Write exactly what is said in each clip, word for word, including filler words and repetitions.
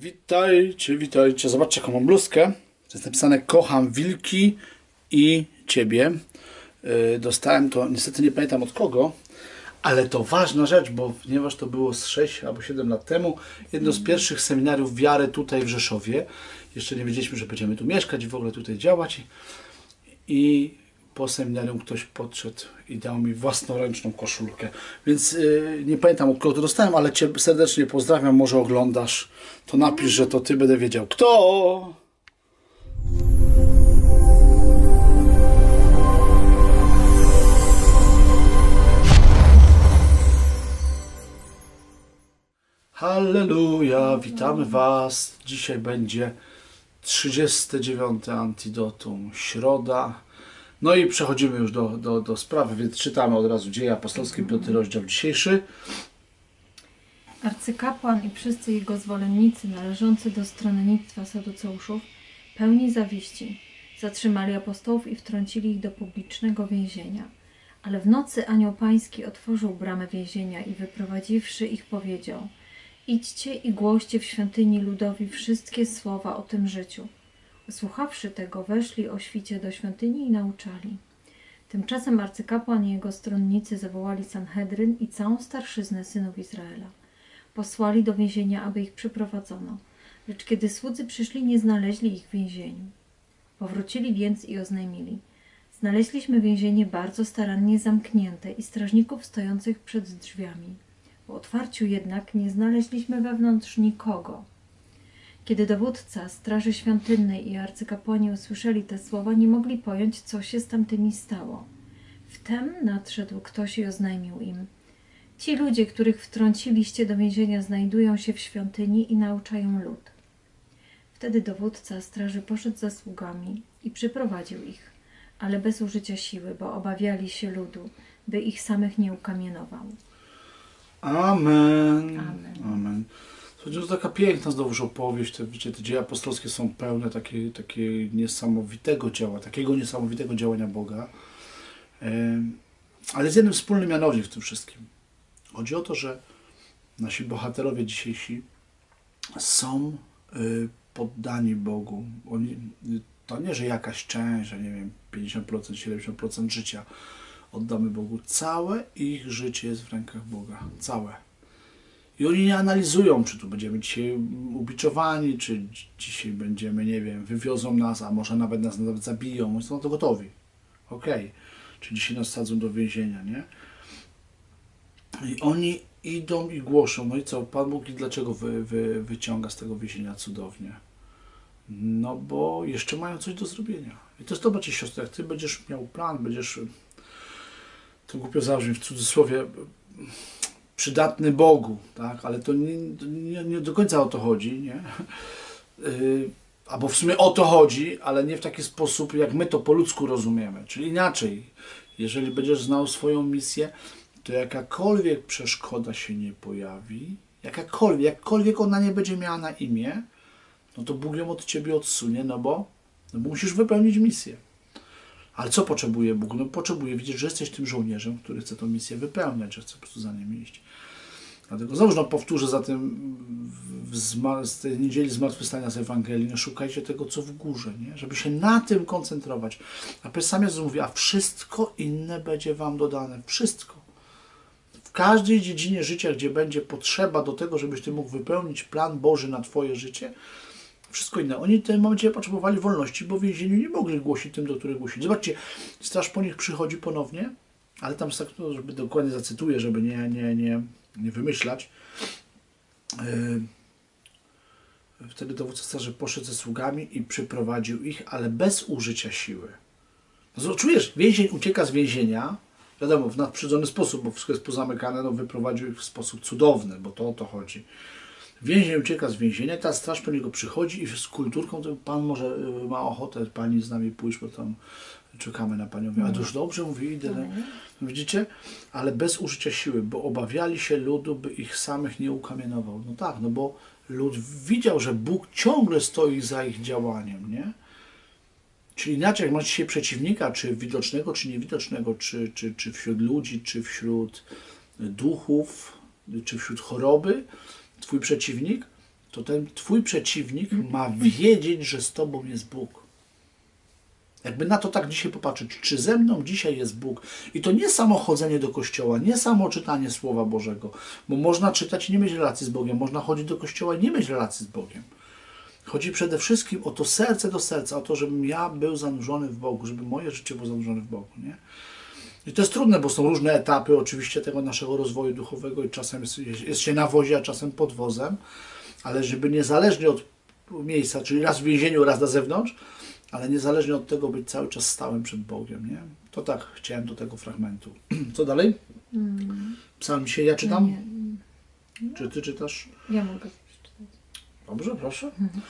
Witajcie, witajcie. Zobaczcie, jaką mam bluzkę. To jest napisane: kocham wilki i ciebie. Yy, dostałem to, niestety nie pamiętam od kogo, ale to ważna rzecz, bo ponieważ to było z sześć albo siedem lat temu, jedno z pierwszych seminariów wiary tutaj w Rzeszowie. Jeszcze nie wiedzieliśmy, że będziemy tu mieszkać i w ogóle tutaj działać. I po seminarium ktoś podszedł i dał mi własnoręczną koszulkę. Więc yy, nie pamiętam, od kogo to dostałem, ale Cię serdecznie pozdrawiam. Może oglądasz, to napisz, że to Ty, będę wiedział kto. Halleluja, witamy Was. Dzisiaj będzie trzydzieste dziewiąte Antidotum, środa. No i przechodzimy już do, do, do sprawy, więc czytamy od razu Dzieje Apostolskie, piąty rozdział dzisiejszy. Arcykapłan i wszyscy jego zwolennicy należący do stronnictwa saduceuszów, pełni zawiści, zatrzymali apostołów i wtrącili ich do publicznego więzienia. Ale w nocy anioł pański otworzył bramę więzienia i wyprowadziwszy ich powiedział: idźcie i głoście w świątyni ludowi wszystkie słowa o tym życiu. Usłuchawszy tego, weszli o świcie do świątyni i nauczali. Tymczasem arcykapłan i jego stronnicy zawołali Sanhedryn i całą starszyznę synów Izraela. Posłali do więzienia, aby ich przyprowadzono. Lecz kiedy słudzy przyszli, nie znaleźli ich w więzieniu. Powrócili więc i oznajmili: znaleźliśmy więzienie bardzo starannie zamknięte i strażników stojących przed drzwiami. Po otwarciu jednak nie znaleźliśmy wewnątrz nikogo. Kiedy dowódca straży świątynnej i arcykapłani usłyszeli te słowa, nie mogli pojąć, co się z tamtymi stało. Wtem nadszedł ktoś i oznajmił im: ci ludzie, których wtrąciliście do więzienia, znajdują się w świątyni i nauczają lud. Wtedy dowódca straży poszedł za sługami i przyprowadził ich, ale bez użycia siły, bo obawiali się ludu, by ich samych nie ukamienował. Amen. Amen. Amen. To jest taka piękna znowuż opowieść. Te, wiecie, te dzieje apostolskie są pełne takie, takie niesamowitego dzieła, takiego niesamowitego działania Boga. Yy, ale jest jeden wspólny mianownik w tym wszystkim. Chodzi o to, że nasi bohaterowie dzisiejsi są yy, poddani Bogu. Oni, to nie, że jakaś część, że nie wiem, pięćdziesiąt procent, siedemdziesiąt procent życia oddamy Bogu. Całe ich życie jest w rękach Boga. Całe. I oni nie analizują, czy tu będziemy dzisiaj ubiczowani, czy dzisiaj będziemy, nie wiem, wywiozą nas, a może nawet nas nawet zabiją. Oni są na to gotowi. Okej. Okay. Czy dzisiaj nas sadzą do więzienia, nie? I oni idą i głoszą. No i co? Pan Bóg i dlaczego wy, wy, wyciąga z tego więzienia cudownie? No bo jeszcze mają coś do zrobienia. I to jest, zobaczcie, siostro, jak Ty będziesz miał plan, będziesz, to głupio zabrzmi, w cudzysłowie, przydatny Bogu, tak? Ale to nie, nie, nie do końca o to chodzi, nie? Yy, albo w sumie o to chodzi, ale nie w taki sposób, jak my to po ludzku rozumiemy. Czyli inaczej, jeżeli będziesz znał swoją misję, to jakakolwiek przeszkoda się nie pojawi, jakakolwiek, jakkolwiek ona nie będzie miała na imię, no to Bóg ją od Ciebie odsunie, no bo, no bo musisz wypełnić misję. Ale co potrzebuje Bóg? No potrzebuje widzieć, że jesteś tym żołnierzem, który chce tę misję wypełniać, że chce po prostu za nim iść. Dlatego znowu no, powtórzę za tym w z tej niedzieli zmartwychwstania z Ewangelii, no, szukajcie tego, co w górze, nie? Żeby się na tym koncentrować. A sam Jezus mówi, a wszystko inne będzie wam dodane. Wszystko. W każdej dziedzinie życia, gdzie będzie potrzeba do tego, żebyś ty mógł wypełnić plan Boży na twoje życie, wszystko inne. Oni w tym momencie potrzebowali wolności, bo w więzieniu nie mogli głosić tym, do których głosili. Zobaczcie, straż po nich przychodzi ponownie, ale tam tak, no, żeby dokładnie zacytuję, żeby nie, nie, nie, nie wymyślać. Yy, wtedy dowódca straży poszedł ze sługami i przyprowadził ich, ale bez użycia siły. No, czujesz, więzień ucieka z więzienia, wiadomo, w nadprzyrodzony sposób, bo wszystko jest pozamykane, no wyprowadził ich w sposób cudowny, bo to o to chodzi. Więzień ucieka z więzienia, ta straż po niego przychodzi i z kulturką, to pan może ma ochotę, pani z nami pójść, bo tam czekamy na panią. A to już dobrze, mówi, idę. No, widzicie? Ale bez użycia siły, bo obawiali się ludu, by ich samych nie ukamienował. No tak, no bo lud widział, że Bóg ciągle stoi za ich działaniem, nie? Czyli inaczej, jak masz dzisiaj przeciwnika, czy widocznego, czy niewidocznego, czy, czy, czy wśród ludzi, czy wśród duchów, czy wśród choroby, twój przeciwnik, to ten twój przeciwnik ma wiedzieć, że z tobą jest Bóg. Jakby na to tak dzisiaj popatrzeć, czy ze mną dzisiaj jest Bóg. I to nie samo chodzenie do kościoła, nie samo czytanie Słowa Bożego, bo można czytać i nie mieć relacji z Bogiem, można chodzić do kościoła i nie mieć relacji z Bogiem. Chodzi przede wszystkim o to serce do serca, o to, żebym ja był zanurzony w Bogu, żeby moje życie było zanurzone w Bogu, nie? I to jest trudne, bo są różne etapy oczywiście tego naszego rozwoju duchowego i czasem jest, jest się na wozie, a czasem pod wozem, ale żeby niezależnie od miejsca, czyli raz w więzieniu, raz na zewnątrz, ale niezależnie od tego być cały czas stałym przed Bogiem, nie? To tak chciałem do tego fragmentu. Co dalej? Mm. Psalm dzisiaj ja czytam? Nie. No. Czy ty czytasz? Ja mogę przeczytać. Dobrze, proszę.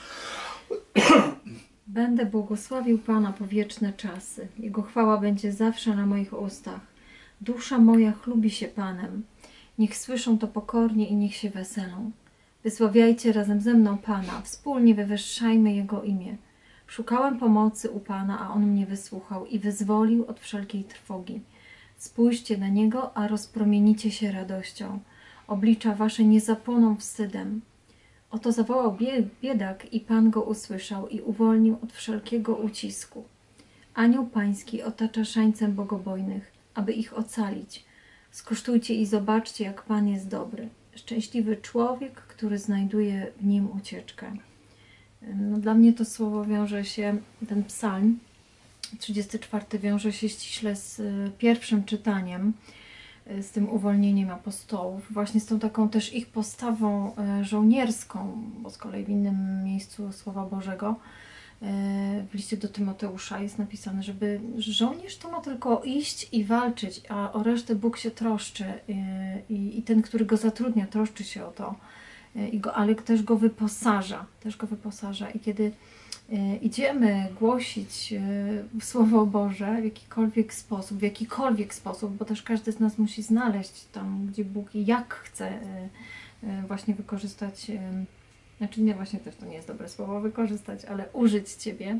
Będę błogosławił Pana po wieczne czasy. Jego chwała będzie zawsze na moich ustach. Dusza moja chlubi się Panem. Niech słyszą to pokornie i niech się weselą. Wysławiajcie razem ze mną Pana. Wspólnie wywyższajmy Jego imię. Szukałem pomocy u Pana, a On mnie wysłuchał i wyzwolił od wszelkiej trwogi. Spójrzcie na Niego, a rozpromienicie się radością. Oblicza wasze nie zapłoną wstydem. Oto zawołał biedak i Pan go usłyszał i uwolnił od wszelkiego ucisku. Anioł Pański otacza szańcem bogobojnych, aby ich ocalić. Skosztujcie i zobaczcie, jak Pan jest dobry. Szczęśliwy człowiek, który znajduje w nim ucieczkę. No, dla mnie to słowo wiąże się, ten psalm trzydziesty czwarty wiąże się ściśle z pierwszym czytaniem, z tym uwolnieniem apostołów, właśnie z tą taką też ich postawą żołnierską, bo z kolei w innym miejscu Słowa Bożego w liście do Tymoteusza jest napisane, żeby żołnierz to ma tylko iść i walczyć, a o resztę Bóg się troszczy i, i ten, który go zatrudnia, troszczy się o to, i go, ale też go wyposaża, też go wyposaża i kiedy idziemy głosić Słowo Boże w jakikolwiek sposób, w jakikolwiek sposób, bo też każdy z nas musi znaleźć tam, gdzie Bóg i jak chce właśnie wykorzystać, znaczy nie, właśnie też to nie jest dobre słowo wykorzystać, ale użyć Ciebie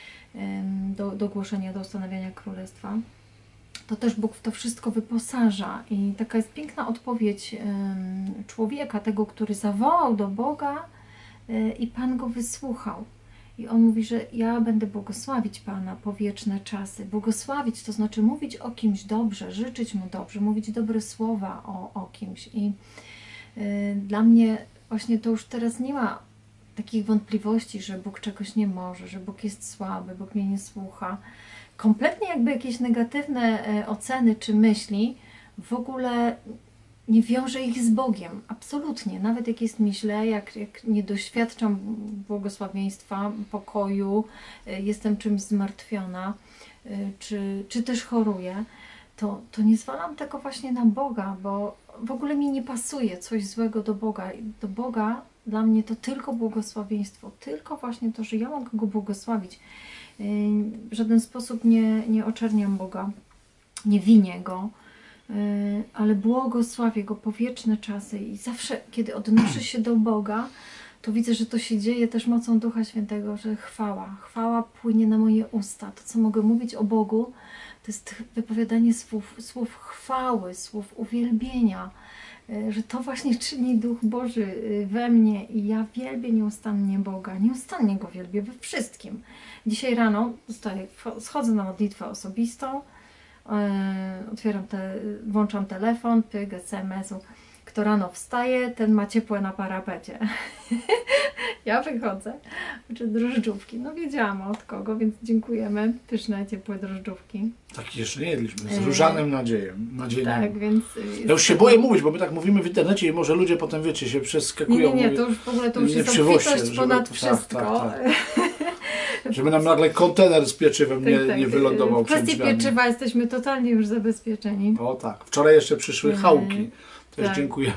do, do głoszenia, do ustanawiania Królestwa, to też Bóg w to wszystko wyposaża i taka jest piękna odpowiedź człowieka, tego, który zawołał do Boga i Pan go wysłuchał. I on mówi, że ja będę błogosławić Pana po wieczne czasy. Błogosławić to znaczy mówić o kimś dobrze, życzyć mu dobrze, mówić dobre słowa o, o kimś. I y, dla mnie właśnie to już teraz nie ma takich wątpliwości, że Bóg czegoś nie może, że Bóg jest słaby, Bóg mnie nie słucha. Kompletnie jakby jakieś negatywne y, oceny czy myśli w ogóle nie wiążę ich z Bogiem, absolutnie. Nawet jak jest mi źle, jak, jak nie doświadczam błogosławieństwa, pokoju, jestem czymś zmartwiona, czy, czy też choruję, to, to nie zwalam tego właśnie na Boga, bo w ogóle mi nie pasuje coś złego do Boga. Do Boga dla mnie to tylko błogosławieństwo, tylko właśnie to, że ja mogę Go błogosławić. W żaden sposób nie, nie oczerniam Boga, nie winię Go, ale błogosławię Go po wieczne czasy i zawsze, kiedy odnoszę się do Boga, to widzę, że to się dzieje też mocą Ducha Świętego, że chwała, chwała płynie na moje usta. To, co mogę mówić o Bogu, to jest wypowiadanie słów, słów chwały, słów uwielbienia, że to właśnie czyni Duch Boży we mnie i ja wielbię nieustannie Boga, nieustannie Go wielbię we wszystkim. Dzisiaj rano dostaję, schodzę na modlitwę osobistą, otwieram te, włączam telefon, pyk, es em es-u. Kto rano wstaje, ten ma ciepłe na parapecie. Ja wychodzę, czy drożdżówki. No wiedziałam od kogo, więc dziękujemy. Pyszne, ciepłe drożdżówki. Tak jeszcze nie jedliśmy, z różanym nadziejem. nadziejem. Tak, więc... Ja już się boję mówić, bo my tak mówimy w internecie i może ludzie potem, wiecie, się przeskakują. Nie, nie, nie, to już w ogóle to już jest obfitość ponad żeby, wszystko. Tak, tak, tak. Żeby nam nagle kontener z pieczywem nie, tak, tak. nie wylądował. W kwestii pieczywa jesteśmy totalnie już zabezpieczeni. O tak, wczoraj jeszcze przyszły chałki. Też tak, dziękuję.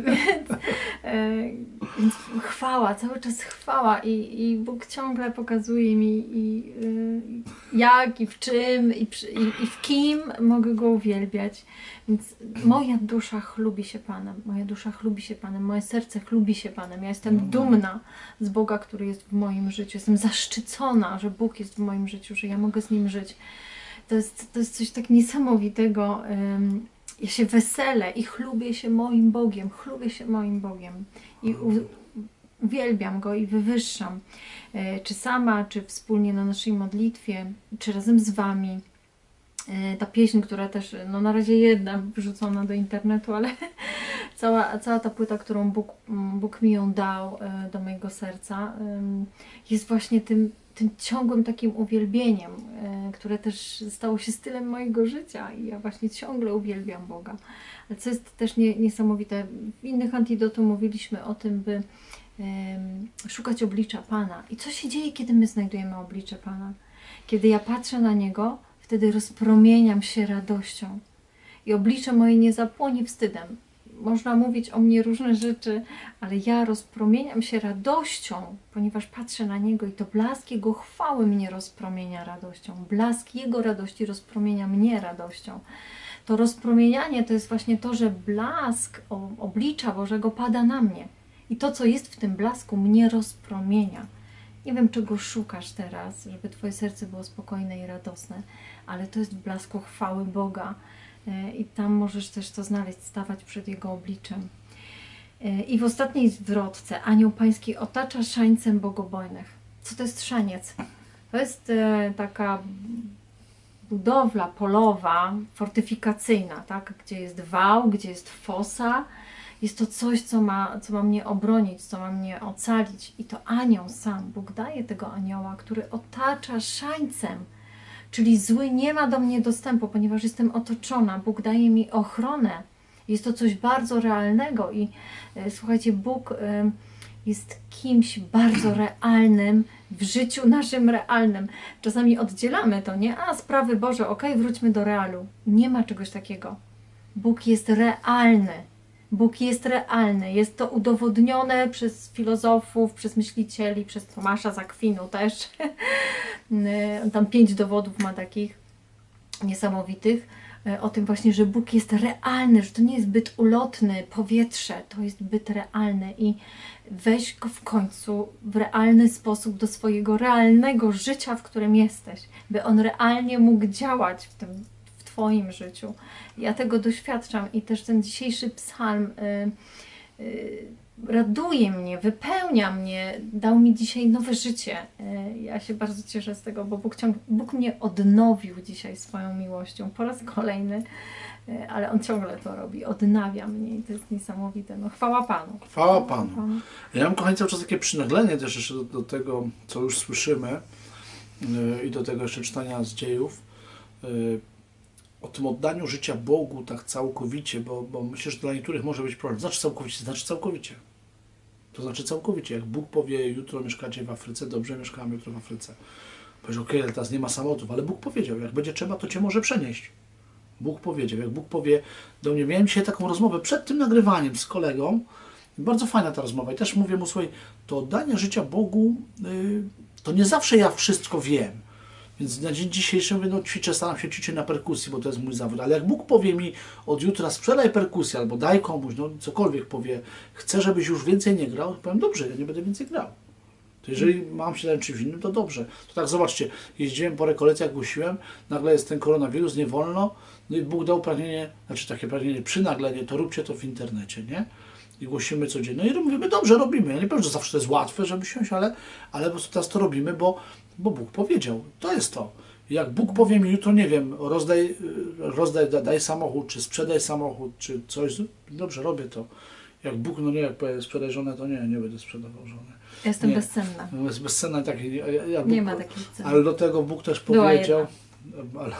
Więc chwała, cały czas chwała i, i Bóg ciągle pokazuje mi i, y, jak i w czym i, przy, i, i w kim mogę Go uwielbiać. Więc moja dusza chlubi się Panem, moja dusza chlubi się Panem, moje serce chlubi się Panem. Ja jestem dumna z Boga, który jest w moim życiu. Jestem zaszczycona, że Bóg jest w moim życiu, że ja mogę z Nim żyć. To jest, to jest coś tak niesamowitego. Um, Ja się weselę i chlubię się moim Bogiem, chlubię się moim Bogiem. I u, uwielbiam Go i wywyższam. E, czy sama, czy wspólnie na naszej modlitwie, czy razem z Wami. E, ta pieśń, która też, no na razie jedna wrzucona do internetu, ale cała, cała ta płyta, którą Bóg, Bóg mi ją dał e, do mojego serca, e, jest właśnie tym, tym ciągłym takim uwielbieniem, e, które też stało się stylem mojego życia i ja właśnie ciągle uwielbiam Boga. Ale co jest też nie, niesamowite, w innych Antidotum mówiliśmy o tym, by e, szukać oblicza Pana. I co się dzieje, kiedy my znajdujemy oblicze Pana? Kiedy ja patrzę na Niego, wtedy rozpromieniam się radością i oblicze moje nie zapłonie wstydem. Można mówić o mnie różne rzeczy, ale ja rozpromieniam się radością, ponieważ patrzę na Niego i to blask Jego chwały mnie rozpromienia radością. Blask Jego radości rozpromienia mnie radością. To rozpromienianie to jest właśnie to, że blask oblicza Bożego pada na mnie. I to, co jest w tym blasku, mnie rozpromienia. Nie wiem, czego szukasz teraz, żeby Twoje serce było spokojne i radosne, ale to jest w blasku chwały Boga. I tam możesz też to znaleźć, stawać przed Jego obliczem. I w ostatniej zwrotce Anioł Pański otacza szańcem bogobojnych. Co to jest szaniec? To jest taka budowla polowa, fortyfikacyjna, tak? Gdzie jest wał, gdzie jest fosa. Jest to coś, co ma, co ma mnie obronić, co ma mnie ocalić. I to anioł sam, Bóg daje tego anioła, który otacza szańcem. Czyli zły nie ma do mnie dostępu, ponieważ jestem otoczona. Bóg daje mi ochronę. Jest to coś bardzo realnego i e, słuchajcie, Bóg e, jest kimś bardzo realnym w życiu naszym realnym. Czasami oddzielamy to, nie? A, sprawy Boże, okej, wróćmy do realu. Nie ma czegoś takiego. Bóg jest realny. Bóg jest realny. Jest to udowodnione przez filozofów, przez myślicieli, przez Tomasza z Akwinu też. Tam pięć dowodów ma takich niesamowitych o tym właśnie, że Bóg jest realny, że to nie jest byt ulotny, powietrze, to jest byt realny i weź go w końcu w realny sposób do swojego realnego życia, w którym jesteś, by on realnie mógł działać w tym w Twoim życiu. Ja tego doświadczam i też ten dzisiejszy psalm y, y, raduje mnie, wypełnia mnie, dał mi dzisiaj nowe życie. Y, ja się bardzo cieszę z tego, bo Bóg, ciąg, Bóg mnie odnowił dzisiaj swoją miłością po raz kolejny, y, ale On ciągle to robi, odnawia mnie i to jest niesamowite. No, chwała Panu. Chwała Panu. Ja mam, kochani, cały czas takie przynaglenie też jeszcze do, do tego, co już słyszymy y, i do tego jeszcze czytania z dziejów. Y, o tym oddaniu życia Bogu tak całkowicie, bo, bo myślę, że dla niektórych może być problem. Znaczy całkowicie, znaczy całkowicie. To znaczy całkowicie. Jak Bóg powie, jutro mieszkacie w Afryce, dobrze, mieszkamy jutro w Afryce. Powiesz, okej, okay, ale teraz nie ma samolotów, ale Bóg powiedział, jak będzie trzeba, to Cię może przenieść. Bóg powiedział. Jak Bóg powie do mnie, miałem dzisiaj taką rozmowę przed tym nagrywaniem z kolegą, bardzo fajna ta rozmowa i też mówię mu, słuchaj, to oddanie życia Bogu, yy, to nie zawsze ja wszystko wiem. Więc na dzień dzisiejszy mówię, no ćwiczę, staram się ćwiczyć na perkusji, bo to jest mój zawód. Ale jak Bóg powie mi od jutra sprzedaj perkusję albo daj komuś, no cokolwiek powie, chcę, żebyś już więcej nie grał, to powiem, dobrze, ja nie będę więcej grał. To jeżeli mam się zająć czymś innym, to dobrze. To tak zobaczcie, jeździłem po rekolekcjach, głosiłem, nagle jest ten koronawirus, nie wolno, no i Bóg dał pragnienie, znaczy takie pragnienie, przynaglenie, to róbcie to w internecie, nie? I głosimy codziennie. No i mówimy, dobrze, robimy. Ja nie powiem, że zawsze to jest łatwe, żeby siąść, ale, ale po prostu teraz to robimy, bo Bo Bóg powiedział. To jest to. Jak Bóg powie mi jutro, nie wiem, rozdaj, rozdaj daj samochód, czy sprzedaj samochód, czy coś, dobrze, robię to. Jak Bóg, no nie, jak powie, sprzedaj żonę, to nie, nie będę sprzedawał żony. Jestem nie. bezcenna. No jest bezcenna i taki, ja, ja Bóg, nie ma takiej ceny. ale do tego Bóg też powiedział, ale,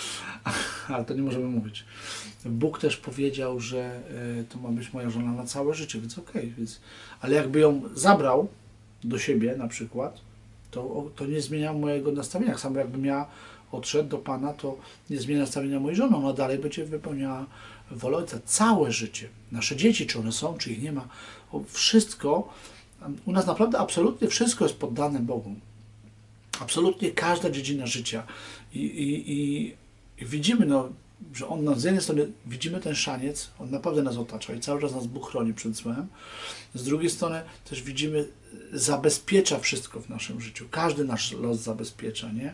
ale to nie możemy mówić. Bóg też powiedział, że y, to ma być moja żona na całe życie, więc okej, okay, więc, ale jakby ją zabrał do siebie na przykład, To, to nie zmienia mojego nastawienia. Tak samo jakbym ja odszedł do Pana, to nie zmienia nastawienia mojej żony. Ona dalej będzie wypełniała wolę Ojca. Całe życie. Nasze dzieci, czy one są, czy ich nie ma. Wszystko, u nas naprawdę absolutnie wszystko jest poddane Bogu. Absolutnie każda dziedzina życia. I, i, i, i widzimy, no, że On nas z jednej strony, widzimy ten szaniec, On naprawdę nas otacza i cały czas nas Bóg chroni przed złem. Z drugiej strony też widzimy, zabezpiecza wszystko w naszym życiu. Każdy nasz los zabezpiecza, nie?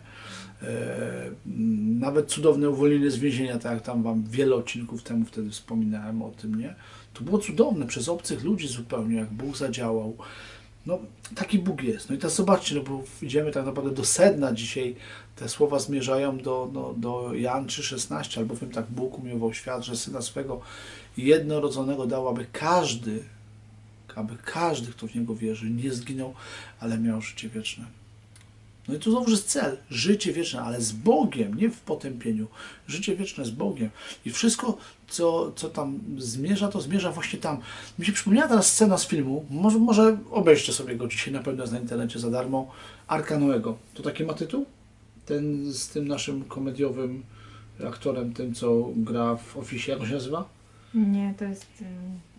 E, nawet cudowne uwolnienie z więzienia, tak jak tam wam wiele odcinków temu wtedy wspominałem o tym, nie? To było cudowne, przez obcych ludzi zupełnie, jak Bóg zadziałał. No, taki Bóg jest. No i teraz zobaczcie, no bo idziemy tak naprawdę do sedna dzisiaj. Te słowa zmierzają do, do, do Jan trzy szesnaście, albowiem tak Bóg umiłował świat, że Syna swego jednorodzonego dał, aby każdy, aby każdy, kto w Niego wierzy, nie zginął, ale miał życie wieczne. No i tu znowu jest cel, życie wieczne, ale z Bogiem, nie w potępieniu. Życie wieczne z Bogiem. I wszystko, co, co tam zmierza, to zmierza właśnie tam. Mi się przypomniała teraz scena z filmu, może, może obejrzcie sobie go dzisiaj, na pewno jest na internecie za darmo, Arka Noego. To taki ma tytuł? Ten z tym naszym komediowym aktorem, tym co gra w Office, jak on się nazywa? Nie, to jest... ym,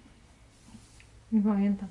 Nie pamiętam.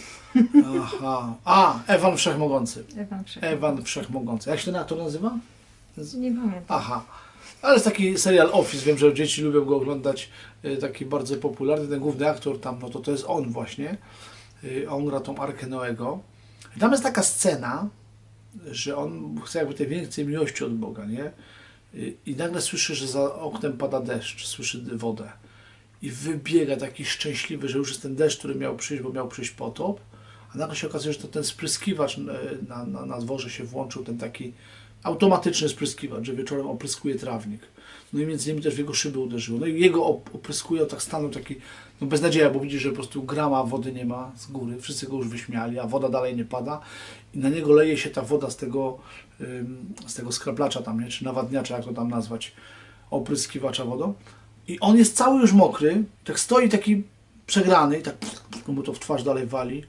Aha, a, Ewan Wszechmogący. Ewan Wszech. Ewan Wszechmogący. Jak się ten aktor nazywa? Nie pamiętam. Aha. Ale jest taki serial Office, wiem, że dzieci lubią go oglądać, y, taki bardzo popularny, ten główny aktor tam, no to to jest on właśnie, y, on gra tą Arkę Noego. I tam jest taka scena, że on chce jakby tej więcej miłości od Boga, nie? Y, I nagle słyszy, że za oknem pada deszcz, słyszy wodę. I wybiega taki szczęśliwy, że już jest ten deszcz, który miał przyjść, bo miał przyjść potop, a nagle się okazuje, że to ten spryskiwacz y, na, na, na dworze się włączył, ten taki automatyczny spryskiwacz, że wieczorem opryskuje trawnik. No i między innymi też w jego szyby uderzyło. No i jego op- opryskuje, tak stanął taki, no beznadzieja, bo widzi, że po prostu grama wody nie ma z góry, wszyscy go już wyśmiali, a woda dalej nie pada i na niego leje się ta woda z tego, ym, z tego skraplacza tam, nie? Czy nawadniacza, jak to tam nazwać, opryskiwacza wodą. I on jest cały już mokry, tak stoi taki przegrany i tak mu to w twarz dalej wali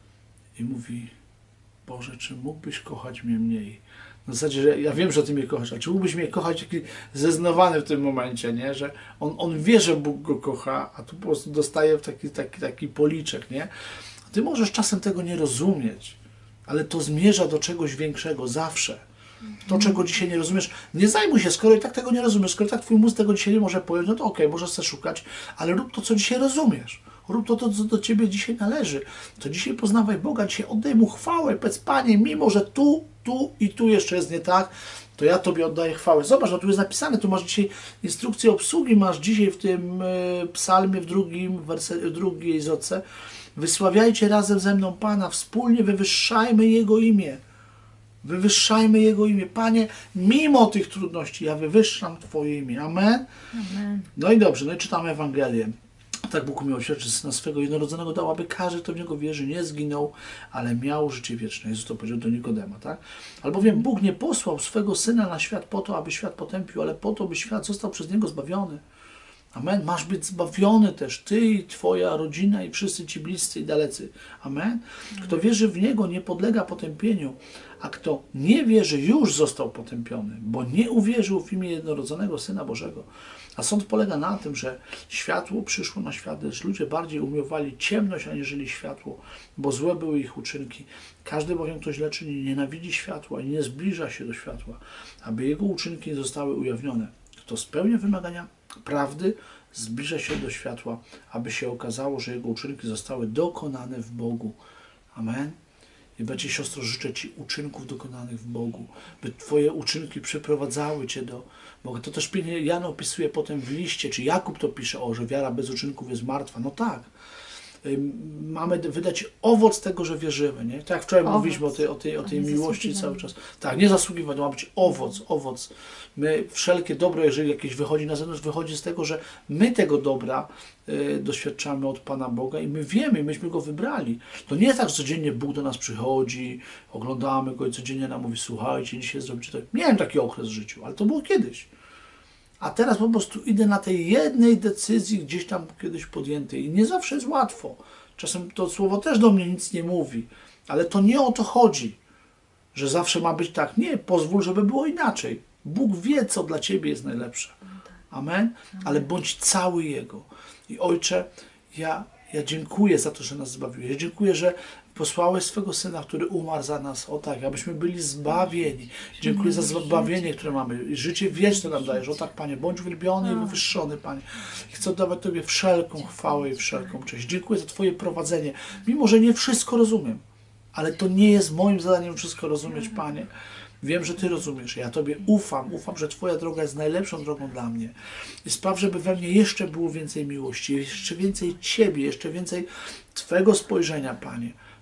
i mówi: Boże, czy mógłbyś kochać mnie mniej? W zasadzie, że ja wiem, że Ty mnie kochasz, a czy mógłbyś mnie kochać taki zeznowany w tym momencie, nie? Że on, on wie, że Bóg go kocha, a tu po prostu dostaje taki, taki, taki policzek, nie? Ty możesz czasem tego nie rozumieć, ale to zmierza do czegoś większego zawsze. To, czego dzisiaj nie rozumiesz, nie zajmuj się, skoro i tak tego nie rozumiesz, skoro i tak twój mózg tego dzisiaj nie może pojąć, no to okej, okay, możesz sobie szukać, ale rób to, co dzisiaj rozumiesz. Rób to, to, co do Ciebie dzisiaj należy. To dzisiaj poznawaj Boga, dzisiaj oddaj Mu chwałę. Powiedz: Panie, mimo że tu, tu i tu jeszcze jest nie tak, to ja Tobie oddaję chwałę. Zobacz, no tu jest napisane, tu masz dzisiaj instrukcję obsługi, masz dzisiaj w tym y, psalmie, w drugim, werse, w drugiej zoce: wysławiajcie razem ze mną Pana, wspólnie wywyższajmy Jego imię. Wywyższajmy Jego imię. Panie, mimo tych trudności, ja wywyższam Twoje imię. Amen? Amen. No i dobrze, no i czytamy Ewangelię. Tak Bóg umiłował świat, że Syna swego jednorodzonego dał, aby każdy, kto w Niego wierzy, nie zginął, ale miał życie wieczne. Jezus to powiedział do Nikodema, tak? Albowiem Bóg nie posłał swego Syna na świat po to, aby świat potępił, ale po to, by świat został przez Niego zbawiony. Amen. Masz być zbawiony też, Ty i Twoja rodzina i wszyscy Ci bliscy i dalecy. Amen. Kto wierzy w Niego, nie podlega potępieniu, a kto nie wierzy, już został potępiony, bo nie uwierzył w imię jednorodzonego Syna Bożego. A sąd polega na tym, że światło przyszło na świat, lecz ludzie bardziej umiłowali ciemność, aniżeli światło, bo złe były ich uczynki. Każdy bowiem, kto źle czyni, nienawidzi światła i nie zbliża się do światła, aby jego uczynki nie zostały ujawnione. Kto spełnia wymagania prawdy, zbliża się do światła, aby się okazało, że jego uczynki zostały dokonane w Bogu. Amen. I bracie i siostro, życzę Ci uczynków dokonanych w Bogu, by Twoje uczynki przyprowadzały Cię do Boga. To też pięknie Jan opisuje potem w liście, czy Jakub to pisze, o, że wiara bez uczynków jest martwa. No tak. Mamy wydać owoc tego, że wierzymy. Nie? Tak jak wczoraj Owoc. mówiliśmy o tej, o tej, o tej A nie miłości zasługiwanie. cały czas. Tak, nie zasługiwać, ma być owoc, owoc. My wszelkie dobro, jeżeli jakieś wychodzi na zewnątrz, wychodzi z tego, że my tego dobra y, doświadczamy od Pana Boga i my wiemy, myśmy Go wybrali. To nie jest tak, że codziennie Bóg do nas przychodzi, oglądamy Go i codziennie nam mówi: słuchajcie, dzisiaj zrobicie tak. Miałem taki okres w życiu, ale to było kiedyś. A teraz po prostu idę na tej jednej decyzji gdzieś tam kiedyś podjętej i nie zawsze jest łatwo. Czasem to słowo też do mnie nic nie mówi, ale to nie o to chodzi, że zawsze ma być tak. Nie, pozwól, żeby było inaczej. Bóg wie, co dla Ciebie jest najlepsze. Amen? Ale bądź cały Jego. I Ojcze, ja, ja dziękuję za to, że nas zbawiłeś. Ja dziękuję, że posłałeś swego Syna, który umarł za nas, o tak, abyśmy byli zbawieni. Dziękuję za zbawienie, które mamy. I życie wieczne nam dajesz. O tak, Panie, bądź uwielbiony i wywyższony, Panie. I chcę oddawać Tobie wszelką chwałę i wszelką cześć. Dziękuję za Twoje prowadzenie. Mimo że nie wszystko rozumiem, ale to nie jest moim zadaniem wszystko rozumieć, Panie. Wiem, że Ty rozumiesz. Ja Tobie ufam. Ufam, że Twoja droga jest najlepszą drogą dla mnie. I spraw, żeby we mnie jeszcze było więcej miłości, jeszcze więcej Ciebie, jeszcze więcej Twego spojrzenia, Panie.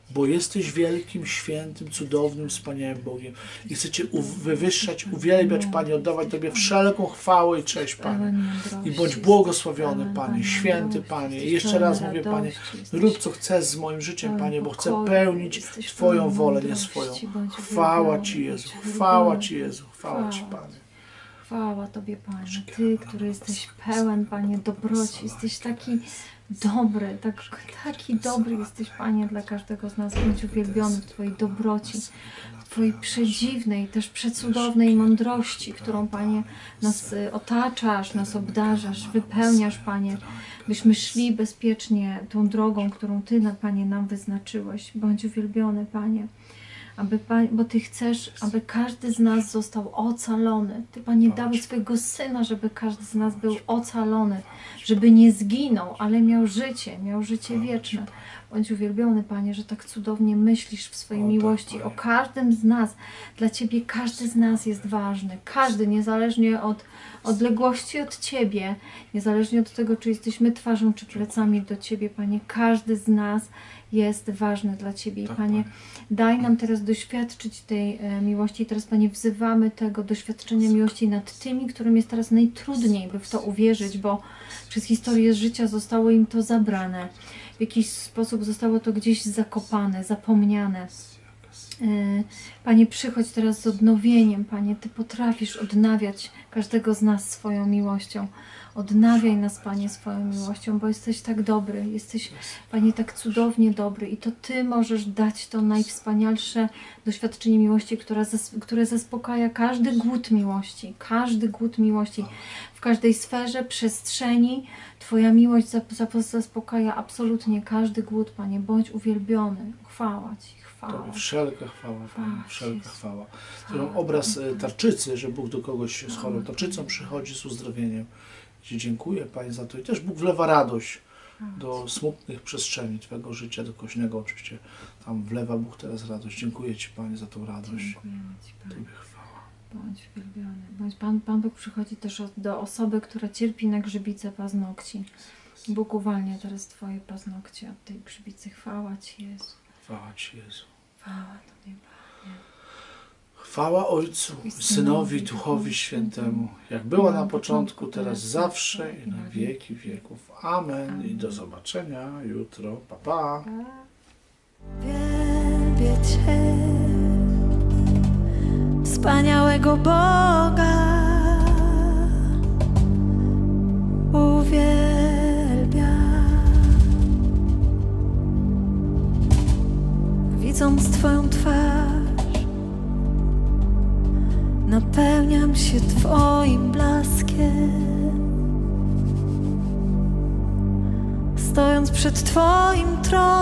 bo jesteś wielkim, świętym, cudownym, wspaniałym Bogiem i chcę Cię u- wywyższać, uwielbiać, Panie, oddawać Tobie wszelką chwałę i cześć, Panie. I bądź błogosławiony, Panie, święty, Panie. I jeszcze raz mówię, Panie, rób co chcesz z moim życiem, Panie, bo chcę pełnić Twoją wolę, nie swoją. Chwała Ci, Jezu, chwała Ci, Jezu, chwała Ci, Panie. Chwała Tobie, Panie. Ty, który jesteś pełen, Panie, dobroci. Jesteś taki dobry, tak, taki dobry jesteś, Panie, dla każdego z nas. Bądź uwielbiony w Twojej dobroci, w Twojej przedziwnej, też przecudownej mądrości, którą, Panie, nas y, otaczasz, nas obdarzasz, wypełniasz, Panie, byśmy szli bezpiecznie tą drogą, którą Ty, na- Panie, nam wyznaczyłeś. Bądź uwielbiony, Panie. Aby, bo Ty chcesz, aby każdy z nas został ocalony. Ty, Panie, dałeś swojego Syna, żeby każdy z nas był ocalony, żeby nie zginął, ale miał życie, miał życie wieczne. Bądź uwielbiony, Panie, że tak cudownie myślisz w swojej miłości o każdym z nas. Dla Ciebie każdy z nas jest ważny. Każdy, niezależnie od odległości od Ciebie, niezależnie od tego, czy jesteśmy twarzą, czy plecami do Ciebie, Panie, każdy z nas jest ważny dla Ciebie. I Panie, daj nam teraz doświadczyć tej e, miłości. I teraz, Panie, wzywamy tego doświadczenia miłości nad tymi, którym jest teraz najtrudniej, by w to uwierzyć, bo przez historię życia zostało im to zabrane. W jakiś sposób zostało to gdzieś zakopane, zapomniane. Panie, przychodź teraz z odnowieniem, Panie, Ty potrafisz odnawiać każdego z nas swoją miłością. Odnawiaj nas, Panie, swoją miłością, bo jesteś tak dobry, jesteś, Panie, tak cudownie dobry i to Ty możesz dać to najwspanialsze doświadczenie miłości, która zas które zaspokaja każdy głód miłości, każdy głód miłości. W każdej sferze, przestrzeni Twoja miłość zaspokaja absolutnie każdy głód, Panie. Bądź uwielbiony. Chwała Ci. Tobie wszelka chwała, Panie, wszelka chwała. To mam obraz tarczycy, że Bóg do kogoś z chorą tarczycą przychodzi z uzdrowieniem. Ci dziękuję, Panie, za to. I też Bóg wlewa radość do smutnych przestrzeni Twojego życia, do kośnego oczywiście. Tam wlewa Bóg teraz radość. Dziękuję Ci, Panie, za tą radość. Dziękujemy Ci, Panie. Tobie chwała. Bądź uwielbiony. Bądź Pan, Pan Bóg przychodzi też do osoby, która cierpi na grzybice paznokci. Bóg uwalnia teraz Twoje paznokcie od tej grzybicy. Chwała Ci, Jezu. Chwała Ci, Jezu. Chwała Tobie, Panie. Chwała Ojcu, Synowi, Duchowi Świętemu, jak była na początku, teraz zawsze i na wieki wieków. Amen. I do zobaczenia jutro. Pa, pa. Wielbię Cię, wspaniałego Boga. Uwielbiam. Widząc Twoją twarz, napełniam się Twoim blaskiem. Stojąc przed Twoim tronem,